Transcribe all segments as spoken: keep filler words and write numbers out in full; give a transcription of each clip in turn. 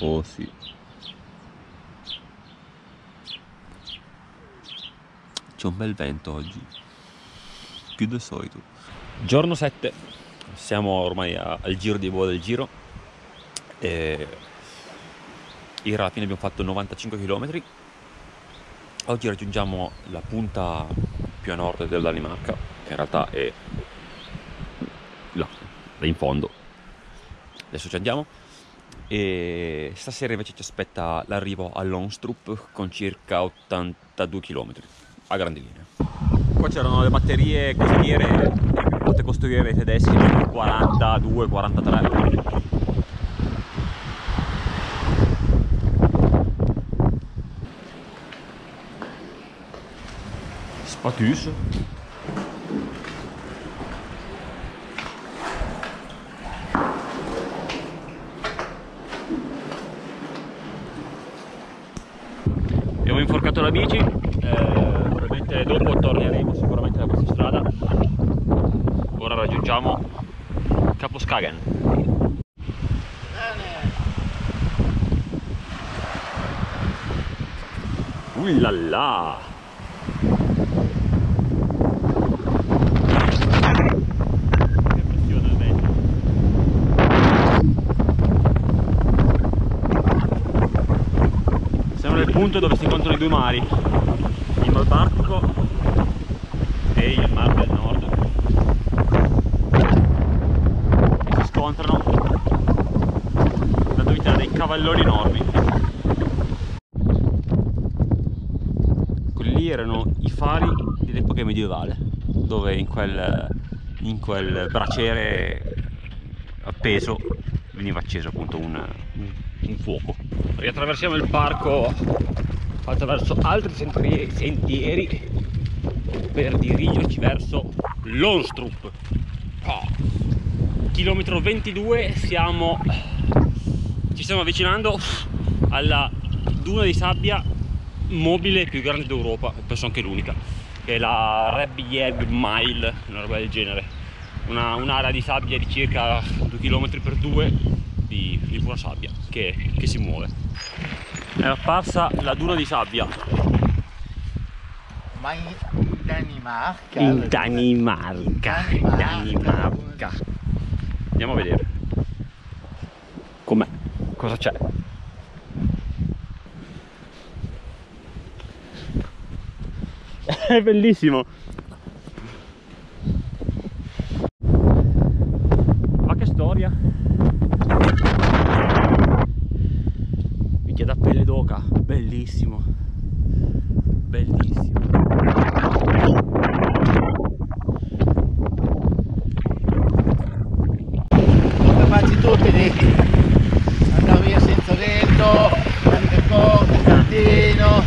Oh sì. C'è un bel vento oggi, più del solito. Giorno sette, siamo ormai a, al giro di boa del giro. E ieri alla fine abbiamo fatto novantacinque chilometri. Oggi raggiungiamo la punta più a nord della Danimarca, che in realtà è là, là in fondo. Adesso ci andiamo. E stasera invece ci aspetta l'arrivo a Longstrup con circa ottantadue chilometri a grandi linee. Qua c'erano le batterie costiere, potete costruire i tedeschi quarantadue quarantatré. Spatus. Abbiamo inforcato la bici, eh, probabilmente dopo torneremo sicuramente da questa strada. Ora raggiungiamo Kappåskagen. Ullala! Punto dove si incontrano i due mari, il Mar Baltico e il Mar del Nord, e si scontrano dando vita a dei cavalloni enormi. Quelli lì erano i fari dell'epoca medievale, dove in quel, in quel braciere appeso veniva acceso appunto un, un, un fuoco. Riattraversiamo il parco attraverso altri sentieri per dirigerci verso Longstrup. Oh. Chilometro ventidue, siamo, ci stiamo avvicinando alla duna di sabbia mobile più grande d'Europa, penso anche l'unica, che è la Rebjerg Mile, una roba del genere, una, un'area di sabbia di circa due chilometri per due di, di pura sabbia che, che si muove. È apparsa la duna di sabbia. Ma in Danimarca? In Danimarca, in Danimarca. Andiamo a vedere com'è, cosa c'è. È bellissimo. Ma che storia. Minchia, da pelle d'oca, bellissimo, bellissimo. Sono capaci tutti di andare via senza vento, anche corto, cantino.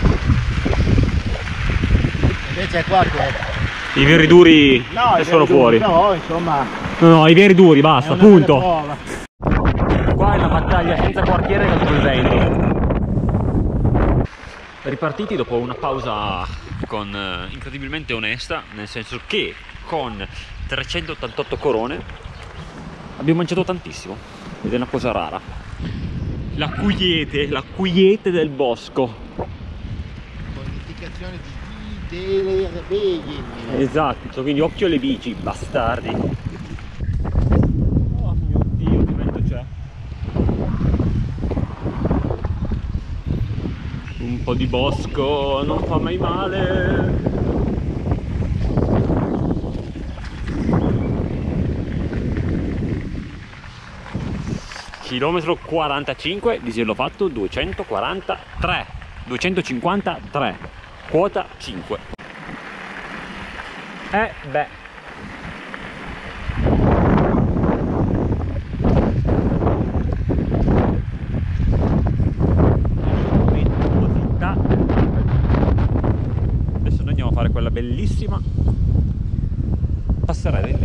Invece è qua che... I veri duri no, escono fuori. No, insomma... No, no, i veri duri, basta, è una bella punto. prova. Qua è una battaglia senza quartiere contro il vento. Ripartiti dopo una pausa con eh, incredibilmente onesta, nel senso che con trecentottantotto corone abbiamo mangiato tantissimo ed è una cosa rara. La quiete, la quiete del bosco. Con l'indicazione di delle beghe. Esatto, quindi occhio alle bici, bastardi. Oh mio Dio, che vento c'è. Un po' di bosco non fa mai male. Chilometro quarantacinque, disierlo fatto, duecentoquarantatré, duecentocinquantatré, quota cinque. Eh beh. Adesso noi andiamo a fare quella bellissima passerella.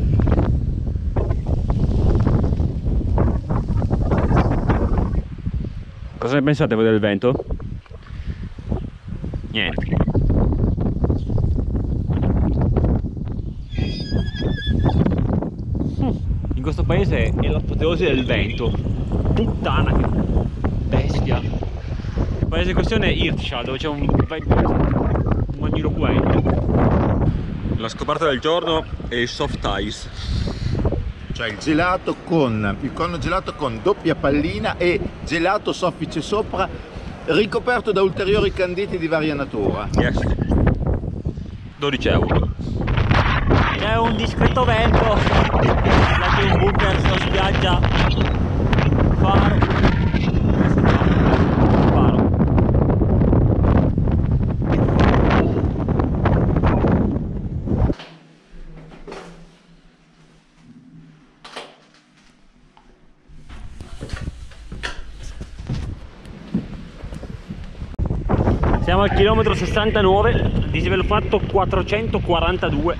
Cosa ne pensate voi del vento? Niente. In questo paese è l'apoteosi del vento. Puttana che... bestia. Il paese in questione è Irtshal, dove c'è un un magniloquente. La scoperta del giorno è il soft ice, Cioè il gelato con il conno gelato con doppia pallina e gelato soffice sopra, ricoperto da ulteriori canditi di varia natura. yes. dodici euro. C'è un discreto vento, c'è un bunker sulla spiaggia, faro, faro. Siamo al chilometro sessantanove, dislivello fatto quattrocentoquarantadue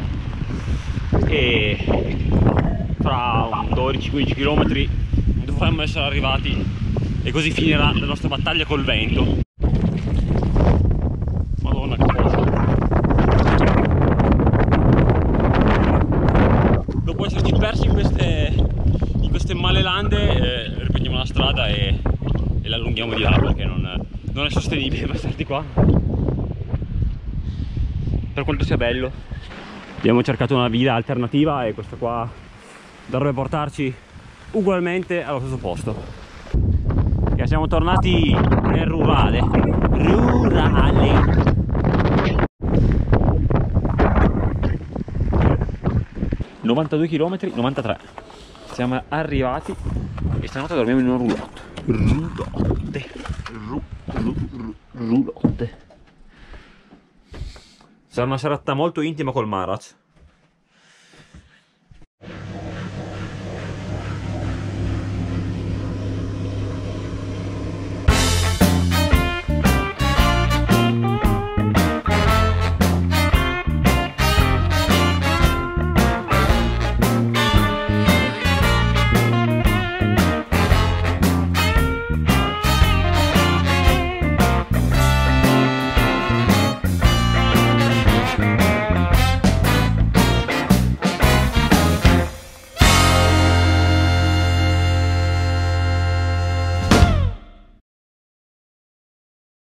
e fra dodici quindici km dovremmo essere arrivati e così finirà la nostra battaglia col vento. Madonna che cosa! Dopo esserci persi in queste, in queste male lande, eh, riprendiamo la strada e, e la allunghiamo di là perché non... non è sostenibile per starti qua, per quanto sia bello. Abbiamo cercato una via alternativa e questa qua dovrebbe portarci ugualmente allo stesso posto, che siamo tornati nel rurale rurale novantadue chilometri, novantatré, siamo arrivati e stanotte dormiamo in un roulotte roulotte roulotte. Sarà una serata molto intima col Maraz.